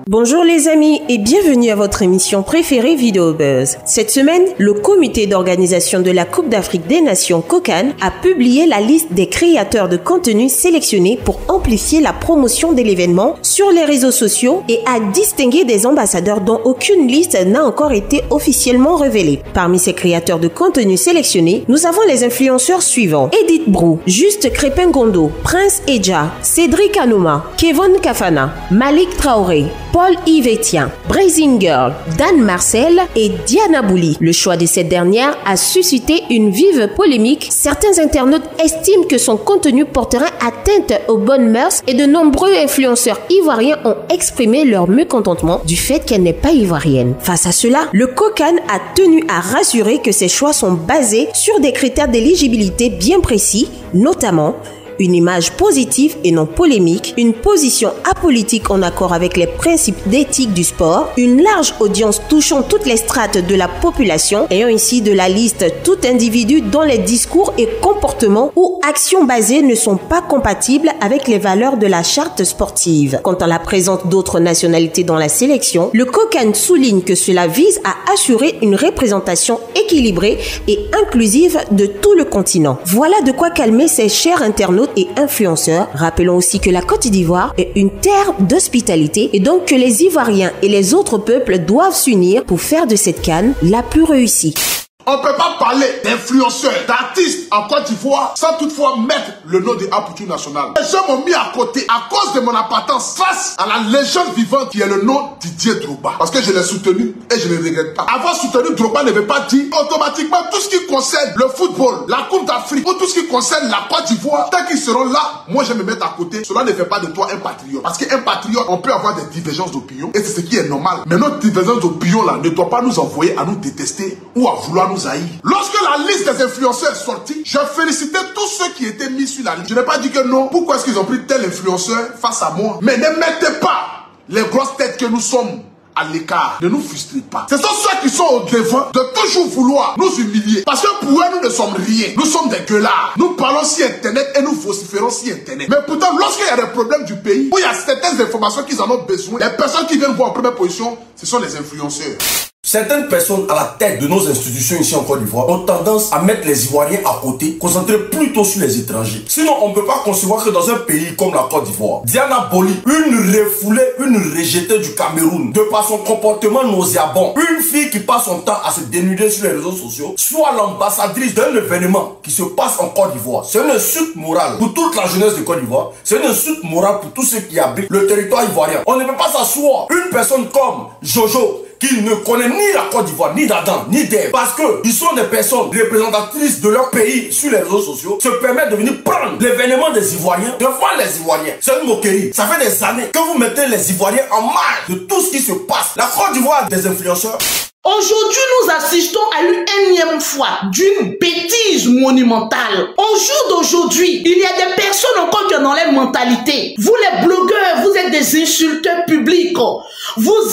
Bonjour les amis et bienvenue à votre émission préférée Vidéo Buzz. Cette semaine, le comité d'organisation de la Coupe d'Afrique des Nations COCAN a publié la liste des créateurs de contenu sélectionnés pour amplifier la promotion de l'événement sur les réseaux sociaux et a distingué des ambassadeurs dont aucune liste n'a encore été officiellement révélée. Parmi ces créateurs de contenu sélectionnés, nous avons les influenceurs suivants: Edith Brou, Juste Crépin Gondo, Prince Eja, Cédric Anouma, Kevin Kafana, Malik Traoré, Paul Yvetien, Brazing Girl, Dan Marcel et Diana Bouli. Le choix de cette dernière a suscité une vive polémique. Certains internautes estiment que son contenu porterait atteinte aux bonnes mœurs et de nombreux influenceurs ivoiriens ont exprimé leur mécontentement du fait qu'elle n'est pas ivoirienne. Face à cela, le COCAN a tenu à rassurer que ses choix sont basés sur des critères d'éligibilité bien précis, notamment une image positive et non polémique, une position apolitique en accord avec les principes d'éthique du sport, une large audience touchant toutes les strates de la population, ayant ici de la liste tout individu dont les discours et comportements ou actions basées ne sont pas compatibles avec les valeurs de la charte sportive. Quant à la présence d'autres nationalités dans la sélection, le COCAN souligne que cela vise à assurer une représentation équilibrée et inclusive de tout le continent. Voilà de quoi calmer ces chers internautes et influenceurs. Rappelons aussi que la Côte d'Ivoire est une terre d'hospitalité et donc que les Ivoiriens et les autres peuples doivent s'unir pour faire de cette CAN la plus réussie. On ne peut pas parler d'influenceurs, d'artistes en Côte d'Ivoire sans toutefois mettre le nom de Aputu National. Les gens m'ont mis à côté à cause de mon appartenance face à la légende vivante qui est le nom Didier Drogba. Parce que je l'ai soutenu et je ne regrette pas. Avoir soutenu Drogba ne veut pas dire automatiquement tout ce qui concerne le football, la Coupe d'Afrique ou tout ce qui concerne la Côte d'Ivoire. Tant qu'ils seront là, moi je vais me mettre à côté. Cela ne fait pas de toi un patriote. Parce qu'un patriote, on peut avoir des divergences d'opinion et c'est ce qui est normal. Mais notre divergence d'opinion là ne doit pas nous envoyer à nous détester ou à vouloir nous haïr. Lorsque la liste des influenceurs est sortie, je félicitais tous ceux qui étaient mis sur la liste. Je n'ai pas dit que non. Pourquoi est-ce qu'ils ont pris tel influenceur face à moi? Mais ne mettez pas les grosses têtes que nous sommes à l'écart. Ne nous frustrez pas. Ce sont ceux qui sont au devant de toujours vouloir nous humilier. Parce que pour eux, nous ne sommes rien. Nous sommes des gueulards. Nous parlons sur Internet et nous vociférons sur Internet. Mais pourtant, lorsqu'il y a des problèmes du pays, où il y a certaines informations qu'ils en ont besoin, les personnes qui viennent voir en première position, ce sont les influenceurs. Certaines personnes à la tête de nos institutions ici en Côte d'Ivoire ont tendance à mettre les Ivoiriens à côté, concentrer plutôt sur les étrangers. Sinon, on ne peut pas concevoir que dans un pays comme la Côte d'Ivoire, Diana Bouli, une refoulée, une rejetée du Cameroun, de par son comportement nauséabond, une fille qui passe son temps à se dénuder sur les réseaux sociaux, soit l'ambassadrice d'un événement qui se passe en Côte d'Ivoire. C'est une insulte morale pour toute la jeunesse de Côte d'Ivoire. C'est une insulte morale pour tous ceux qui habitent le territoire ivoirien. On ne peut pas s'asseoir. Une personne comme Jojo, qui ne connaît ni la Côte d'Ivoire, ni d'Adam, ni d'Ève, parce qu'ils sont des personnes représentatrices de leur pays sur les réseaux sociaux, se permettent de venir prendre l'événement des Ivoiriens, devant les Ivoiriens. C'est une moquerie. Ça fait des années que vous mettez les Ivoiriens en marge de tout ce qui se passe. La Côte d'Ivoire a des influenceurs. Aujourd'hui, nous assistons à une énième fois d'une bêtise monumentale. Au jour d'aujourd'hui, il y a des personnes encore qui ont dans leur mentalité. Vous les blogueurs, vous êtes des insulteurs publics. Vous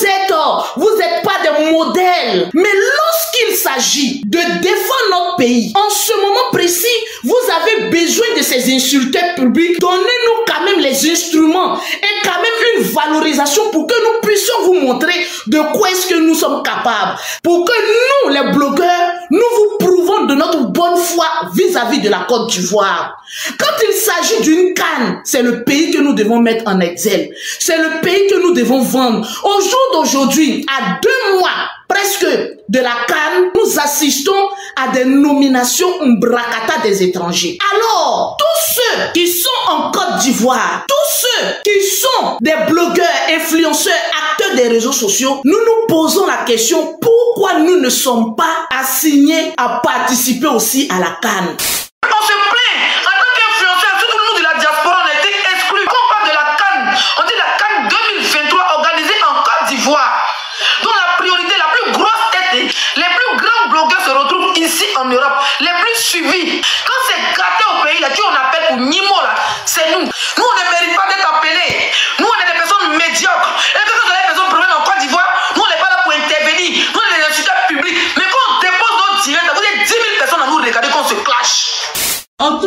êtes pas des modèles. Mais lorsqu'il s'agit de défendre notre pays, en ce moment précis, vous avez besoin de ces insulteurs publics. Donnez-nous quand même les instruments et quand même une valorisation pour que nous puissions vous montrer de quoi est-ce que nous sommes capables. Pour que nous, les blogueurs, nous vous prouvons de notre bonne foi vis-à-vis de la Côte d'Ivoire. Quand il s'agit d'une CAN, c'est le pays que nous devons mettre en exergue. C'est le pays que nous devons vendre. Au jour d'aujourd'hui, à 2 mois presque de la CAN, nous assistons à des nominations umbracata des étrangers. Alors, tous ceux qui sont en Côte d'Ivoire, tous ceux qui sont des blogueurs, influenceurs, acteurs des réseaux sociaux, nous nous posons la question pourquoi nous ne sommes pas assignés à participer aussi à la CAN. On se plaint, en tant qu'influenceur, surtout nous de la diaspora, on a été exclus. Quand on parle de la CAN, on dit la CAN 2023 organisée en Côte d'Ivoire, dont la priorité, la plus grosse tête, les plus grands blogueurs se retrouvent ici en Europe, les plus suivis. Quand c'est gâté au pays, là, qui on appelle pour Nimo, là, c'est nous. Nous, on ne mérite pas d'être appelés. Nous, on est des personnes médiocres. Et que quand les personnes proviennent en Côte d'Ivoire, nous, on n'est pas là pour intervenir. Nous, on est des insulteurs publics. Mais quand on dépose notre direct, vous êtes 10 000 personnes à nous regarder qu'on se clash. En tant qu'Ivoirien,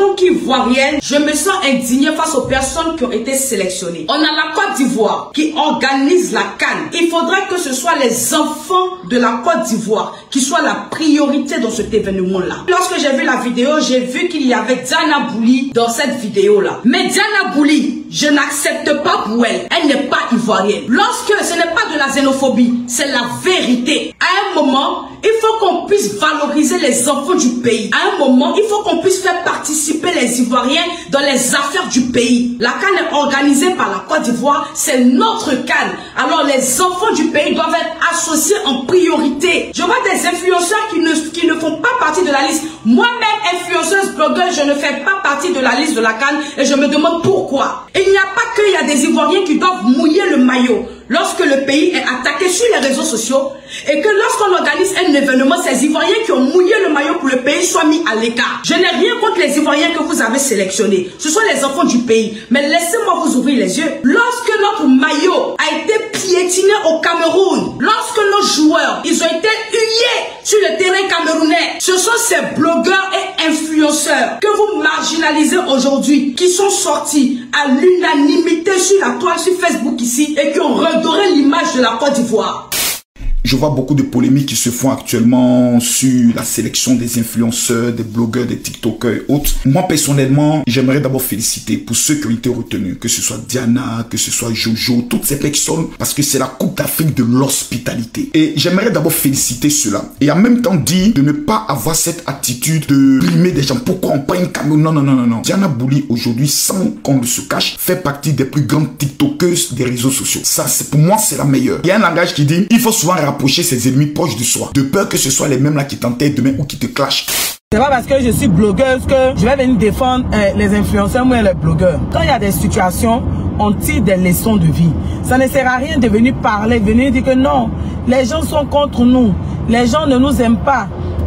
ivoirienne, je me sens indignée face aux personnes qui ont été sélectionnées. On a la Côte d'Ivoire qui organise la CAN. Il faudrait que ce soit les enfants de la Côte d'Ivoire qui soient la priorité dans cet événement-là. Lorsque j'ai vu la vidéo, j'ai vu qu'il y avait Diana Bouli dans cette vidéo-là. Mais Diana Bouli, je n'accepte pas pour elle. Elle n'est pas ivoirienne. Lorsque ce n'est pas de la xénophobie, c'est la vérité. À un moment, il faut qu'on puisse valoriser les enfants du pays. À un moment, il faut qu'on puisse faire participer les Ivoiriens dans les affaires du pays. La CAN est organisée par la Côte d'Ivoire, c'est notre CAN. Alors les enfants du pays doivent être associés en priorité. Je vois des influenceurs qui ne font pas partie de la liste. Moi-même, influenceuse, blogueuse, je ne fais pas partie de la liste de la CAN et je me demande pourquoi. Il n'y a pas qu'il y a des Ivoiriens qui doivent mouiller le maillot lorsque le pays est attaqué sur les réseaux sociaux et que lorsqu'on organise un événement, ces Ivoiriens qui ont mouillé le maillot pour le pays soient mis à l'écart. Je n'ai rien contre les Ivoiriens que vous avez sélectionnés. Ce sont les enfants du pays. Mais laissez-moi vous ouvrir les yeux. Lorsque notre maillot a été piétiné au Cameroun, lorsque nos joueurs, ils ont été huillés sur le terrain camerounais, ce sont ces blogueurs et influenceurs que vous marginalisez aujourd'hui, qui sont sortis à l'unanimité sur la toile, sur Facebook ici, et qui ont redoré l'image de la Côte d'Ivoire. Je vois beaucoup de polémiques qui se font actuellement sur la sélection des influenceurs, des blogueurs, des tiktokers et autres. Moi, personnellement, j'aimerais d'abord féliciter pour ceux qui ont été retenus, que ce soit Diana, que ce soit Jojo, toutes ces personnes, parce que c'est la Coupe d'Afrique de l'hospitalité. Et j'aimerais d'abord féliciter cela. Et en même temps dire de ne pas avoir cette attitude de primer des gens. Pourquoi on prend une caméra? Non. Diana Bouli, aujourd'hui, sans qu'on se cache, fait partie des plus grandes tiktokeuses des réseaux sociaux. Ça, pour moi, c'est la meilleure. Il y a un langage qui dit, il faut souvent rapprocher ses ennemis proches de soi, de peur que ce soit les mêmes là qui t'enterrent demain ou qui te clashent. C'est pas parce que je suis blogueuse que je vais venir défendre les influenceurs ou les blogueurs. Quand il y a des situations, on tire des leçons de vie. Ça ne sert à rien de venir parler, venir dire que non, les gens sont contre nous, les gens ne nous aiment pas.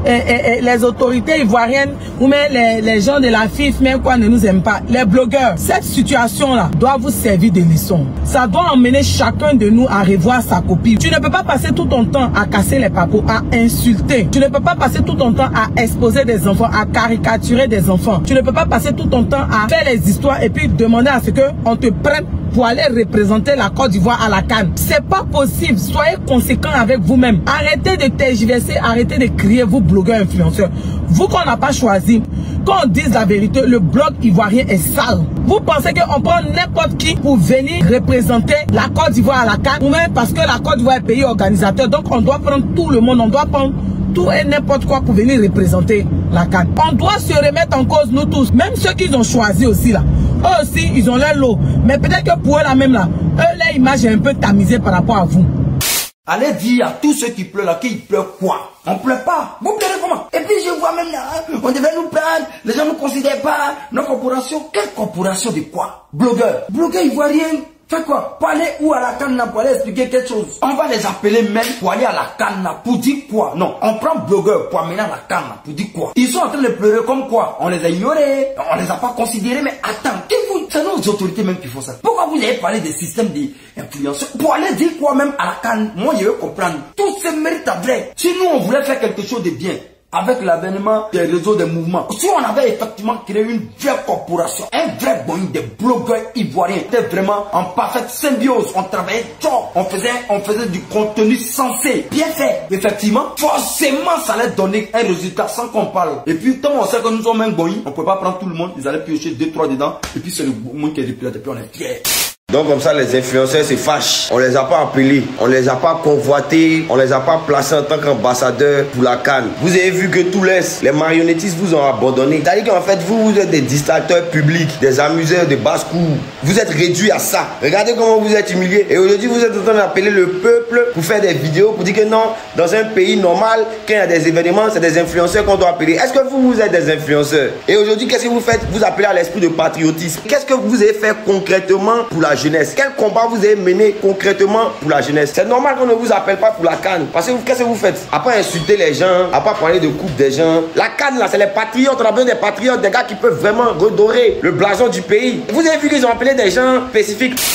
Les autorités ivoiriennes ou même les gens de la FIF même quoi ne nous aiment pas. Les blogueurs, cette situation-là doit vous servir de leçon. Ça doit emmener chacun de nous à revoir sa copie. Tu ne peux pas passer tout ton temps à casser les papos, à insulter. Tu ne peux pas passer tout ton temps à exposer des enfants, à caricaturer des enfants. Tu ne peux pas passer tout ton temps à faire les histoires et puis demander à ce qu'on te prenne pour aller représenter la Côte d'Ivoire à la CAN. C'est pas possible. Soyez conséquents avec vous-même. Arrêtez de tergiverser, arrêtez de crier, vous blogueurs influenceurs. Vous qu'on n'a pas choisi, quand on dise la vérité, le blog ivoirien est sale. Vous pensez qu'on prend n'importe qui pour venir représenter la Côte d'Ivoire à la CAN, ou même parce que la Côte d'Ivoire est pays organisateur, donc on doit prendre tout le monde, on doit prendre tout et n'importe quoi pour venir représenter la CAN. On doit se remettre en cause, nous tous, même ceux qu'ils ont choisi aussi là. Eux aussi, ils ont leur lot. Mais peut-être que pour eux là même là, eux, leur image est un peu tamisée par rapport à vous. Allez dire à tous ceux qui pleurent là qu'ils pleurent quoi? On pleure pas. Vous pleurez comment? Et puis je vois même là, on devait nous plaindre, les gens ne nous considèrent pas. Nos corporations, quelle corporation de quoi? Blogueurs. Blogueurs ivoiriens. Fait quoi? Pour aller où à la CAN pour aller expliquer quelque chose? On va les appeler même pour aller à la CAN pour dire quoi? Non, on prend blogueurs pour amener à la CAN pour dire quoi? Ils sont en train de pleurer comme quoi? On les a ignorés, on les a pas considérés, mais attends, c'est nos autorités même qui font ça. Pourquoi vous avez parlé des systèmes d'influence? Pour aller dire quoi même à la CAN? Moi je veux comprendre. Tout se mérite à vrai. Si nous on voulait faire quelque chose de bien, avec l'avènement des réseaux, des mouvements, si on avait effectivement créé une vraie corporation, un vrai boing des blogueurs ivoiriens, c'était vraiment en parfaite symbiose, on travaillait tôt, on faisait du contenu sensé, bien fait, effectivement, forcément ça allait donner un résultat sans qu'on parle. Et puis, tant on sait que nous sommes un boing, on ne peut pas prendre tout le monde, ils allaient piocher 2-3 dedans, et puis c'est le monde qui est replié, et puis on est fiers. Donc comme ça les influenceurs se fâchent. On les a pas appelés, on les a pas convoités, on les a pas placés en tant qu'ambassadeurs pour la CAN. Vous avez vu que tous les marionnettistes vous ont abandonné. C'est-à-dire qu'en fait vous êtes des dictateurs publics, des amuseurs de basse-cour. Vous êtes réduits à ça. Regardez comment vous êtes humiliés. Et aujourd'hui vous êtes en train d'appeler le peuple pour faire des vidéos, pour dire que non, dans un pays normal, quand il y a des événements, c'est des influenceurs qu'on doit appeler. Est-ce que vous êtes des influenceurs? Et aujourd'hui qu'est-ce que vous faites? Vous appelez à l'esprit de patriotisme. Qu'est-ce que vous avez fait concrètement pour la jeunesse? Quel combat vous avez mené concrètement pour la jeunesse? C'est normal qu'on ne vous appelle pas pour la CAN. Parce que qu'est-ce que vous faites? À part insulter les gens, à part parler de coupe des gens. La CAN là, c'est les patriotes. On a besoin des patriotes, des gars qui peuvent vraiment redorer le blason du pays. Vous avez vu qu'ils ont appelé des gens spécifiques.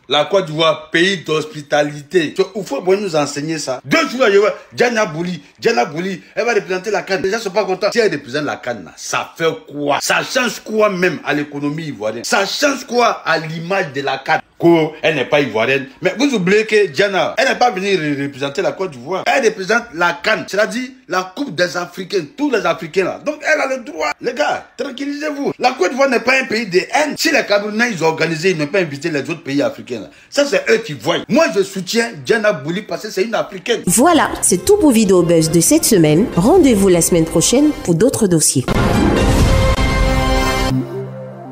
La Côte d'Ivoire, pays d'hospitalité. Il faut nous enseigner ça. 2 jours, Diana Bouli, elle va représenter la CAN. Les gens ne sont pas contents. Si elle représente la CAN, ça fait quoi? Ça change quoi même à l'économie ivoirienne? Ça change quoi à l'image de la CAN? Elle n'est pas ivoirienne. Mais vous oubliez que Diana, elle n'est pas venue représenter la Côte d'Ivoire. Elle représente la CAN, c'est-à-dire la Coupe des Africains, tous les Africains là. Donc elle a le droit. Les gars, tranquillisez-vous. La Côte d'Ivoire n'est pas un pays de haine. Si les Camerounais ils ont organisé, ils n'ont pas invité les autres pays africains là. Ça c'est eux qui voient. Moi je soutiens Diana Bouli parce que c'est une Africaine. Voilà, c'est tout pour Vidéo Buzz de cette semaine. Rendez-vous la semaine prochaine pour d'autres dossiers.